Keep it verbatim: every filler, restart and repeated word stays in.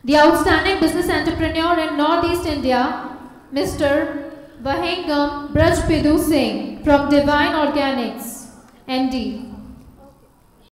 The Outstanding Business Entrepreneur in Northeast India, Mister Vahengam Brajpidhu Singh from Divine Organics, M D.